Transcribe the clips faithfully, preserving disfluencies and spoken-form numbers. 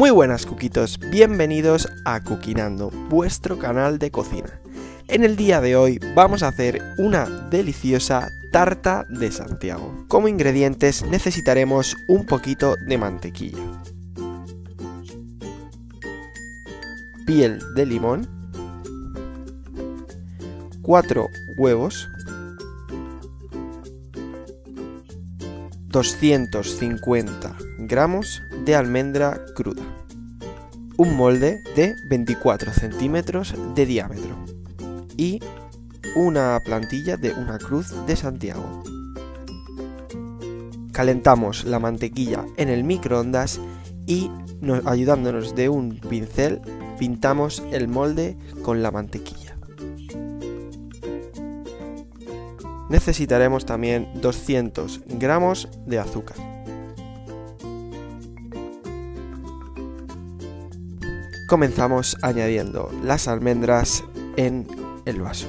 Muy buenas cuquitos, bienvenidos a Cukinando, vuestro canal de cocina. En el día de hoy vamos a hacer una deliciosa tarta de Santiago. Como ingredientes necesitaremos un poquito de mantequilla, piel de limón, cuatro huevos, doscientos cincuenta gramos de almendra cruda, un molde de veinticuatro centímetros de diámetro y una plantilla de una cruz de Santiago. Calentamos la mantequilla en el microondas y nos, ayudándonos de un pincel pintamos el molde con la mantequilla. Necesitaremos también doscientos gramos de azúcar. Comenzamos añadiendo las almendras en el vaso.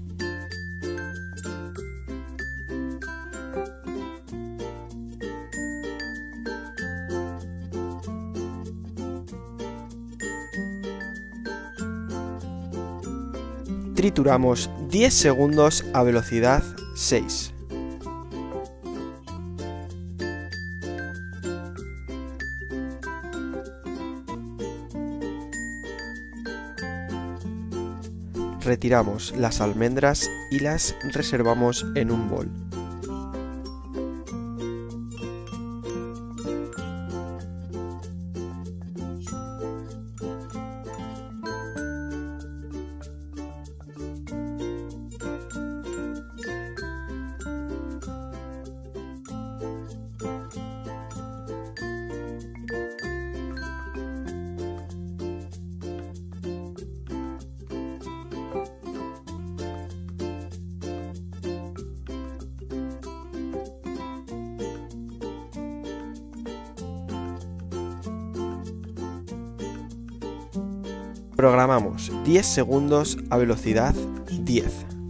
Trituramos diez segundos a velocidad seis. Retiramos las almendras y las reservamos en un bol. Programamos diez segundos a velocidad diez.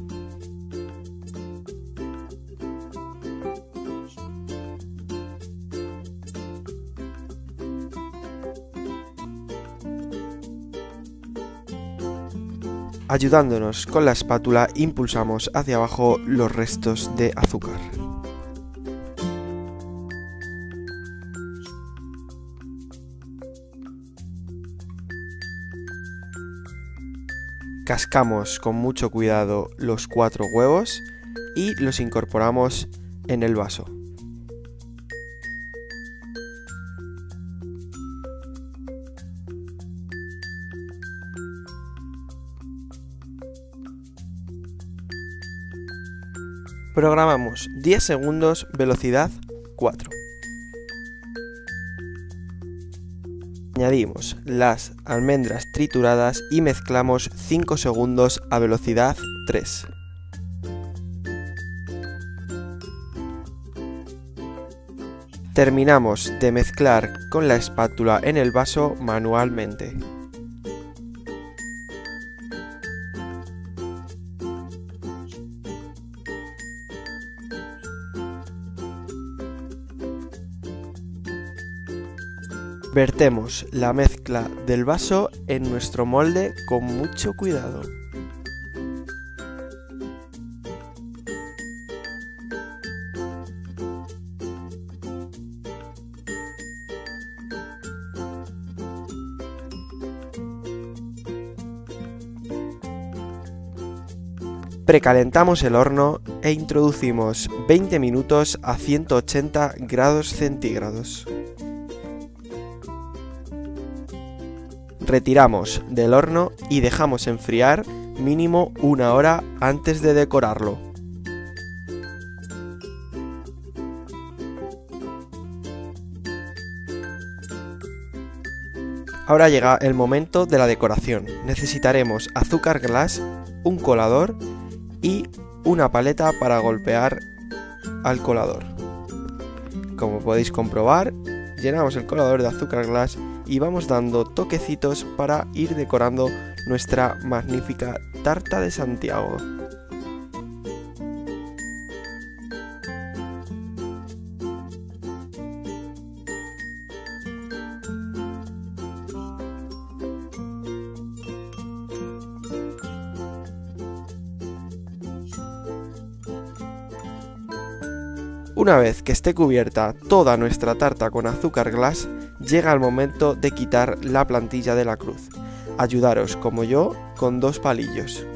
Ayudándonos con la espátula, impulsamos hacia abajo los restos de azúcar. Cascamos con mucho cuidado los cuatro huevos y los incorporamos en el vaso. Programamos diez segundos, velocidad cuatro. Añadimos las almendras trituradas y mezclamos cinco segundos a velocidad tres. Terminamos de mezclar con la espátula en el vaso manualmente. Vertemos la mezcla del vaso en nuestro molde con mucho cuidado. Precalentamos el horno e introducimos veinte minutos a ciento ochenta grados centígrados. Retiramos del horno y dejamos enfriar mínimo una hora antes de decorarlo. Ahora llega el momento de la decoración. Necesitaremos azúcar glass, un colador y una paleta para golpear al colador. Como podéis comprobar, llenamos el colador de azúcar glass y vamos dando toquecitos para ir decorando nuestra magnífica tarta de Santiago. Una vez que esté cubierta toda nuestra tarta con azúcar glass, llega el momento de quitar la plantilla de la cruz. Ayudaros, como yo, con dos palillos.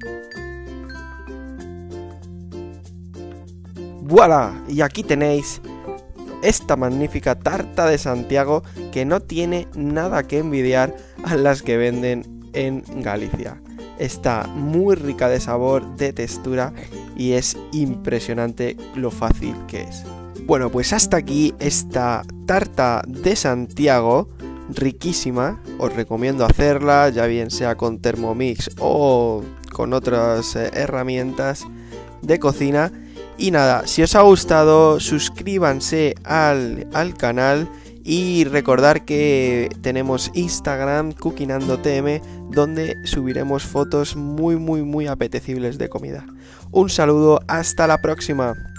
¡Voilà! Y aquí tenéis esta magnífica tarta de Santiago que no tiene nada que envidiar a las que venden en Galicia. Está muy rica de sabor, de textura y es impresionante lo fácil que es. Bueno, pues hasta aquí esta tarta de Santiago, riquísima. Os recomiendo hacerla, ya bien sea con Thermomix o con otras eh, herramientas de cocina. Y nada, si os ha gustado, suscríbanse al, al canal y recordar que tenemos Instagram, CookingAndoTM, donde subiremos fotos muy muy muy apetecibles de comida. Un saludo, hasta la próxima.